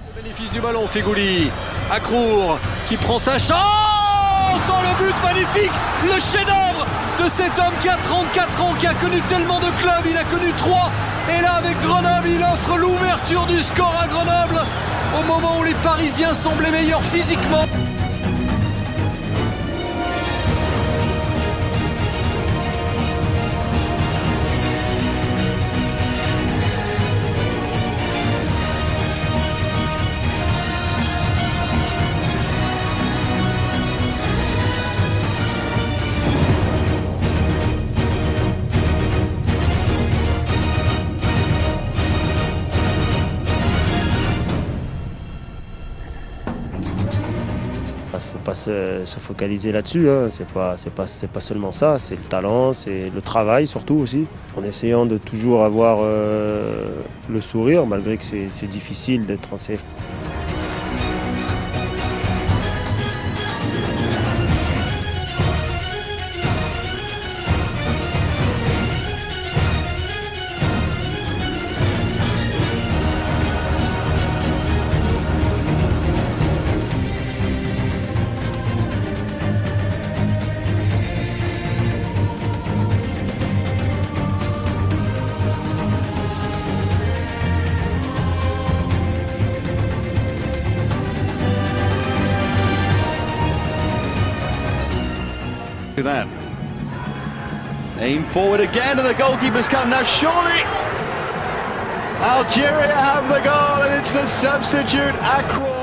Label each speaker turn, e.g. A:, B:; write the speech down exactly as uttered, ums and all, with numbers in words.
A: Le bénéfice du ballon, Feghouli, Akrour qui prend sa chance. Oh, le but magnifique, le chef-d'œuvre de cet homme qui a trente-quatre ans, qui a connu tellement de clubs, il a connu trois. Et là, avec Grenoble, il offre l'ouverture du score à Grenoble au moment où les Parisiens semblaient meilleurs physiquement.
B: Il ne faut pas se, se focaliser là-dessus, hein. C'est pas, c'est pas, c'est pas seulement ça, c'est le talent, c'est le travail surtout aussi. En essayant de toujours avoir euh, le sourire, malgré que c'est difficile d'être en C F.
C: That. Aim forward again and the goalkeeper's come now. Surely Algeria have the goal and it's the substitute Akrour.